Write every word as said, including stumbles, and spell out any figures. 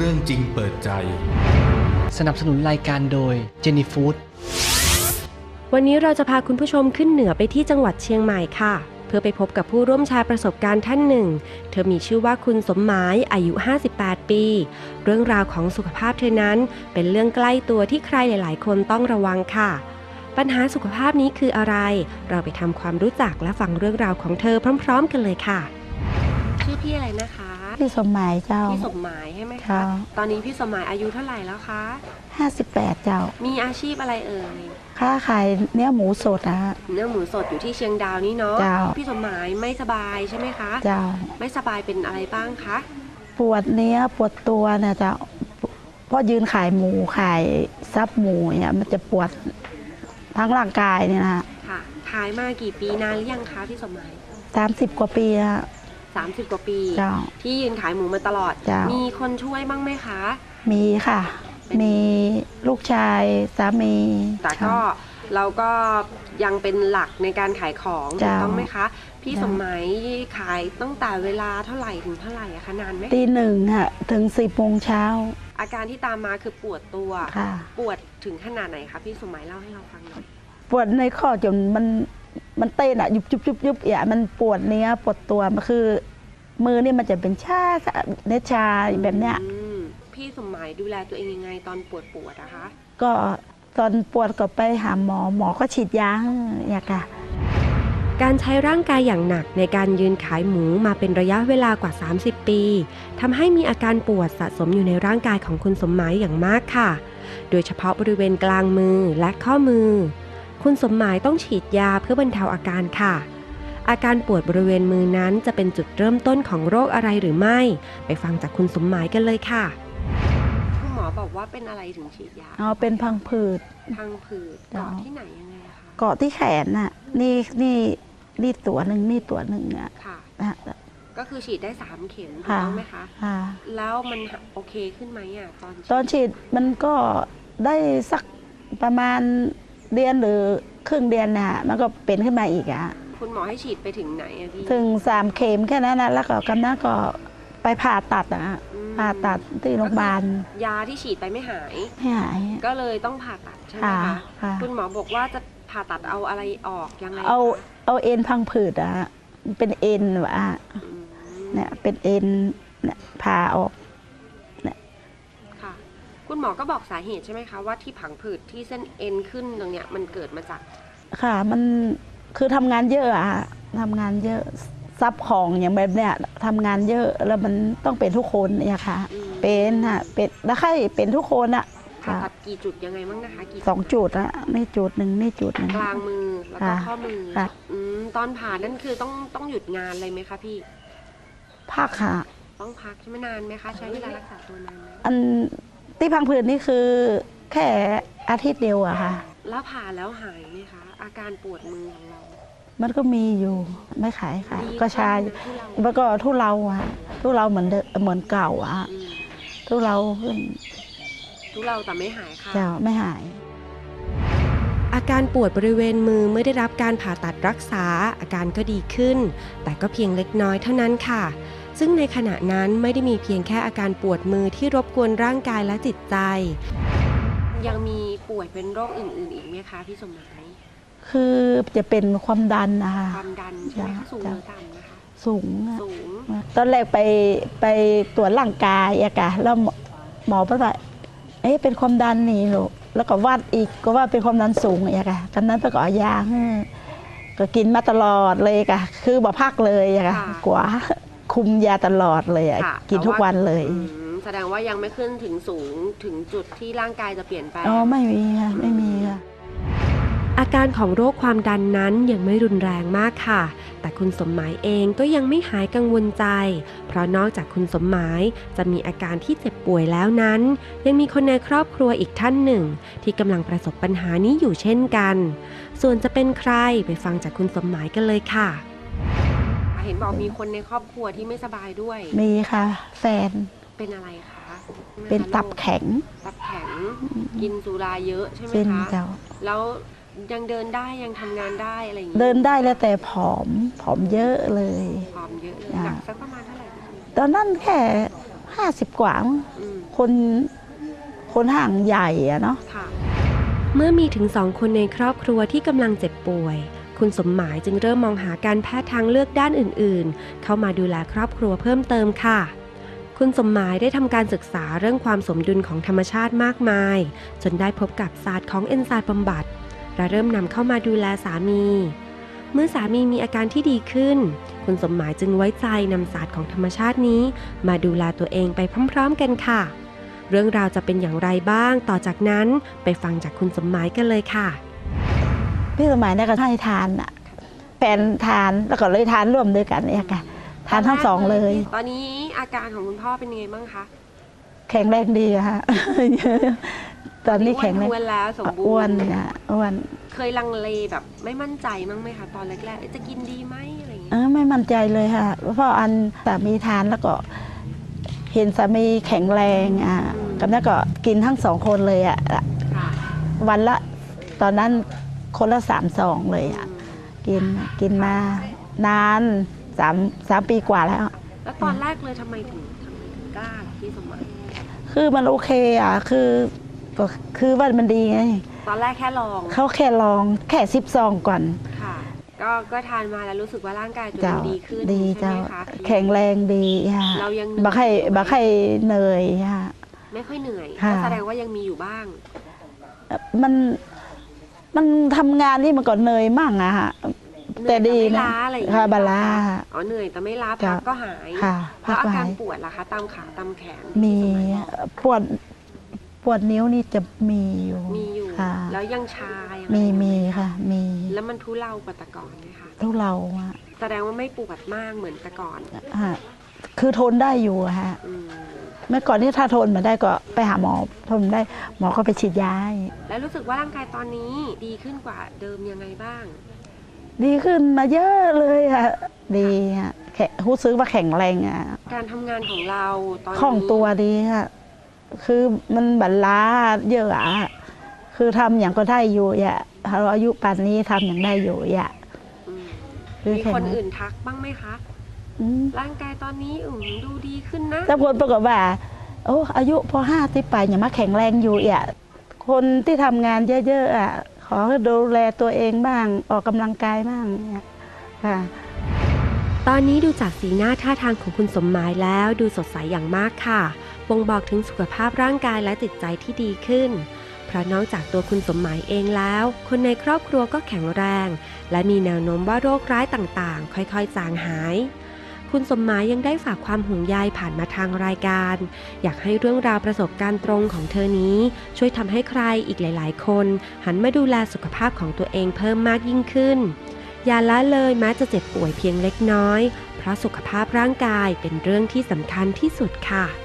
รื่องจริงเปิดใจสนับสนุนรายการโดยเจนี่ฟู้ดวันนี้เราจะพาคุณผู้ชมขึ้นเหนือไปที่จังหวัดเชียงใหม่ค่ะเพื่อไปพบกับผู้ร่วมแชร์ประสบการณ์ท่านหนึ่งเธอมีชื่อว่าคุณสมหมายอายุห้าสิบแปดปีเรื่องราวของสุขภาพเธอนั้นเป็นเรื่องใกล้ตัวที่ใครหลายๆคนต้องระวังค่ะปัญหาสุขภาพนี้คืออะไรเราไปทำความรู้จักและฟังเรื่องราวของเธอพร้อมๆกันเลยค่ะชื่อพี่อะไรนะคะพี่สมหมายเจ้าพี่สมหมายใช่ไหมคะตอนนี้พี่สมหมายอายุเท่าไหร่แล้วคะห้าสิบแปดเจ้ามีอาชีพอะไรเอ่ยค้าขายเนื้อหมูสดนะเนื้อหมูสดอยู่ที่เชียงดาวนี่เนาะพี่สมหมายไม่สบายใช่ไหมคะเจ้าไม่สบายเป็นอะไรบ้างคะปวดเนื้อปวดตัวนะเจ้าเพราะยืนขายหมูขายซับหมูเนี่ยมันจะปวดทั้งร่างกายเนี่ยนะค่ะขายมากี่ปีนานหรือยังคะพี่สมหมายสามสิบกว่าปีอะสามสิบกว่าปีที่ยืนขายหมูมาตลอดมีคนช่วยบ้างไหมคะมีค่ะมีลูกชายสามีแต่ก็เราก็ยังเป็นหลักในการขายของถูกต้องไหมคะพี่สมหมายขายตั้งแต่เวลาเท่าไหร่ถึงเท่าไหร่อะคะนานไหมตีหนึ่งค่ะถึงสิบโมงเช้าอาการที่ตามมาคือปวดตัวปวดถึงขนาดไหนคะพี่สมหมายเล่าให้เราฟังหน่อยปวดในข้อจนมันมันเต้นอะยุบยุบยุบยุบอ่ะมันปวดเนื้อปวดตัวมันคือมือนี่มันจะเป็นชาเนื้อชาแบบเนี้ยพี่สมหมายดูแลตัวเองยังไงตอนปวดปวดอะคะก็ตอนปวดก็ไปหาหมอหมอก็ฉีดยาอย่างค่ะการใช้ร่างกายอย่างหนักในการยืนขายหมูมาเป็นระยะเวลากว่าสามสิบปีทำให้มีอาการปวดสะสมอยู่ในร่างกายของคุณสมหมายอย่างมากค่ะโดยเฉพาะบริเวณกลางมือและข้อมือคุณสมหมายต้องฉีดยาเพื่อบรรเทาอาการค่ะอาการปวดบริเวณมือนั้นจะเป็นจุดเริ่มต้นของโรคอะไรหรือไม่ไปฟังจากคุณสมหมายกันเลยค่ะคุณหมอบอกว่าเป็นอะไรถึงฉีดยาอ๋อเป็นพังผืดพังผืดเกาะที่ไหนยังไงคะเกาะที่แขนน่ะนี่นี่นี่ตัวหนึ่งนี่ตัวหนึ่งอ่ะค่ะก็คือฉีดได้สามเข็มถูกต้องไหมคะแล้วมันโอเคขึ้นไหมอ่ะตอนตอนฉีดมันก็ได้สักประมาณเดือนหรือครึ่งเดือนน่ะมันก็เป็นขึ้นมาอีกอ่ะคุณหมอให้ฉีดไปถึงไหนอะพี่ถึงสามเข็มแค่นั้นนะแล้วก็กำนันก็ไปผ่าตัดนะผ่าตัดที่โรงพยาบาลยาที่ฉีดไปไม่หายไม่หายก็เลยต้องผ่าตัดใช่ไหมคะคุณหมอบอกว่าจะผ่าตัดเอาอะไรออกยังไงเอาเอาเอ็นพังผืดอะเป็นเอ็นวะเนี่ยเป็นเอ็นเนี่ยผ่าออกเนี่ยค่ะคุณหมอก็บอกสาเหตุใช่ไหมคะว่าที่ผังผืดที่เส้นเอ็นขึ้นตรงเนี้ยมันเกิดมาจากค่ะมันคือทำงานเยอะอะทำงานเยอะซับของอย่างแบบเนี้ยทำงานเยอะแล้วมันต้องเป็นทุกคนเนี่ยค่ะเป็นอะเป็นแล้วใครเป็นทุกคนอะตัดกี่จุดยังไงบ้างนะคะกี่สองจุดอะนี่จุดหนึ่งนี่จุดหนึ่งกลางมือแล้วก็ข้อมือตอนผ่านั่นคือต้องต้องหยุดงานอะไรไหมคะพี่พักค่ะต้องพักใช่ไหมนานไหมคะใช้เวลารักษาตัวนานไหมอันที่พังผืดนี่คือแค่อาทิตย์เดียวอะค่ะแล้วผ่าแล้วหายไหมคะอาการปวดมือของเรามันก็มีอยู่ไม่ขายค่ะก็ชาแล้วก็ทุเลาอะทุเลาเหมือนเหมือนเก่าอะทุเลาขึ้นทุเลาแต่ไม่หายค่ะเจ้าไม่หายอาการปวดบริเวณมือเมื่อได้รับการผ่าตัดรักษาอาการก็ดีขึ้นแต่ก็เพียงเล็กน้อยเท่านั้นค่ะซึ่งในขณะนั้นไม่ได้มีเพียงแค่อาการปวดมือที่รบกวนร่างกายและจิตใจยังมีป่วยเป็นโรคอื่นๆอีกไหมคะพี่สมหมายคือจะเป็นความดันนะคะความดันใช่ไหมคะสูงหรือต่ำนะคะสูงสูงตอนแรกไปไปตรวจร่างกายอะค่ะแล้วหมอบอกว่าเอ๊ะเป็นความดันนี่ลูกแล้วก็วัดอีกก็ว่าเป็นความดันสูงอะค่ะตอนนั้นไปก็เอายาก็กินมาตลอดเลยค่ะคือบ่พักเลยอะค่ะกว่าคุมยาตลอดเลยอะกินทุกวันเลยแสดงว่ายังไม่ขึ้นถึงสูงถึงจุดที่ร่างกายจะเปลี่ยนไปอ๋อไม่มีค่ะไม่มีค่ะอาการของโรคความดันนั้นยังไม่รุนแรงมากค่ะแต่คุณสมหมายเองก็ยังไม่หายกังวลใจเพราะนอกจากคุณสมหมายจะมีอาการที่เจ็บป่วยแล้วนั้นยังมีคนในครอบครัวอีกท่านหนึ่งที่กำลังประสบปัญหานี้อยู่เช่นกันส่วนจะเป็นใครไปฟังจากคุณสมหมายกันเลยค่ะเห็นบอกมีคนในครอบครัวที่ไม่สบายด้วยมีค่ะแฟนเป็นอะไรคะเป็นตับแข็งตับแข็งกินสุราเยอะใช่ไหมคะแล้วยังเดินได้ยังทำงานได้อะไรอย่างเงี้ยเดินได้แล้วแต่ผอมผอมเยอะเลยผอมเยอะเลยหนักสักประมาณเท่าไหร่ตอนนั้นแค่ห้าสิบกว่ามั้งอืมคนคนห่างใหญ่อะเนาะค่ะ เมื่อมีถึงสองคนในครอบครัวที่กำลังเจ็บป่วย คุณสมหมายจึงเริ่มมองหาการแพทย์ทางเลือกด้านอื่นๆ เข้ามาดูแลครอบครัวเพิ่มเติมค่ะ คุณสมหมายได้ทำการศึกษาเรื่องความสมดุลของธรรมชาติมากมาย จนได้พบกับศาสตร์ของเอนไซม์บำบัดและเริ่มนำเข้ามาดูแลสามี เมื่อสามีมีอาการที่ดีขึ้น คุณสมหมายจึงไว้ใจนำศาสตร์ของธรรมชาตินี้ มาดูแลตัวเองไปพร้อมๆกันค่ะ เรื่องราวจะเป็นอย่างไรบ้างต่อจากนั้นไปฟังจากคุณสมหมายกันเลยค่ะพี่สมัยเนี่ยก็ให้ทานอะแฟนทานแล้วก็เลยทานร่วมด้วยกันเนี่ยค่ะทานทั้งสองเลยตอนนี้อาการของคุณพ่อเป็นยังไงบ้างคะแข็งแรงดีอะฮะ ตอนนี้แข็งแรงอ้วนแล้วสมบูรณ์อ้วนอะอ้วนเคยลังเลแบบไม่มั่นใจมั้งไหมคะตอนแรกๆเอ๊ะจะกินดีไหมอะไรอย่างเงี้เอย อไม่มั่นใจเลยค่ะเพราะอันสามีทานแล้วก็เห็นสามีแข็งแรงอ่ะกับนั้นก็กินทั้งสองคนเลยอ่ะค่ะวันละตอนนั้นคนละสามซองเลยอ่ะกินกินมานานสามสามปีกว่าแล้วแล้วตอนแรกเลยทำไมถึงทำไมถึงกล้าล่ะพี่สมหมายคือมันโอเคอ่ะคือก็คือว่ามันดีไงตอนแรกแค่ลองเขาแค่ลองแค่สิบซองก่อนค่ะ ก็ก็ทานมาแล้วรู้สึกว่าร่างกายตัวเอเจ้างดีขึ้นดีใช่เจ้าไหมคะแข็งแรงดีค่ะเรายังบักให้บักให้เหนื่อยค่ะไม่ค่อยเหนื่อยค่ะก็แสดงว่ายังมีอยู่บ้างมันมันทำงานนี่มันก็เหนื่อยมั่งอะฮะเหนื่อยแต่ดีไม่นะล้าอะไรอย่างค่ะเงี้ยบาลาอ๋อเหนื่อยแต่ไม่ล้าจ้ะพักก็หายค่ะแล้วอาพักหายการปวดล่ะคะตามขาตามแขนมีที่สมัยบอกปวดปวดนิ้วนี่จะมีอยู่มีอยู่ค่ะแล้วยังชายังมีอะไรมีอยู่ไหค่ะ มีแล้วมันทุเลากว่าแต่ก่อนไหมคะทุเราอะแสดงว่าไม่ปวดมากเหมือนแต่ก่อนฮะคือทนได้อยู่อะฮะอืมเมื่อก่อนนี่ถ้าทนไมาได้ก็ไปหาหมอทนได้หมอก็ไปฉีดยาให้แล้วรู้สึกว่าร่างกายตอนนี้ดีขึ้นกว่าเดิมยังไงบ้างดีขึ้นมาเยอะเลยค่ะดีค่ะแข็งรู้สึกว่าแข็งแรงอะการทำงานของเราตอนนี้คล่องตัวดีค่ะ คือมันบัลลาเยอะอะคือทำอย่างก็ได้อยู่อ่ะเราอายุป่านนี้ทำอย่างได้อยู่อ่ะอืมคือมีแข็งคนอื่นทักบ้างไหมคะอืมร่างกายตอนนี้อืมดูดีขึ้นนะแต่คนปรากฏว่า โอ้อายุพอห้าสิบไปอย่ามาแข็งแรงอยู่อ่ะคนที่ทำงานเยอะๆอ่ะขอให้ดูแลตัวเองบ้างออกกำลังกายบ้างเนี่ยค่ะตอนนี้ดูจากสีหน้าท่าทางของคุณสมหมายแล้วดูสดใสอย่างมากค่ะบ่งบอกถึงสุขภาพร่างกายและจิตใจที่ดีขึ้น เพราะนอกจากตัวคุณสมหมายเองแล้ว คนในครอบครัวก็แข็งแรง และมีแนวโน้มว่าโรคร้ายต่างๆ ค่อยๆจางหาย คุณสมหมายยังได้ฝากความห่วงใยผ่านมาทางรายการ อยากให้เรื่องราวประสบการณ์ตรงของเธอนี้ ช่วยทำให้ใครอีกหลายๆ คนหันมาดูแลสุขภาพของตัวเองเพิ่มมากยิ่งขึ้น อย่าละเลยแม้จะเจ็บป่วยเพียงเล็กน้อย เพราะสุขภาพร่างกายเป็นเรื่องที่สำคัญที่สุดค่ะ